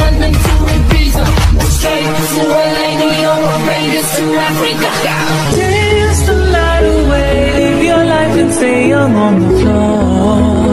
London to Ibiza, straight to LA, New York, Vegas to Africa. Dance the night away, live your life and stay young on the floor.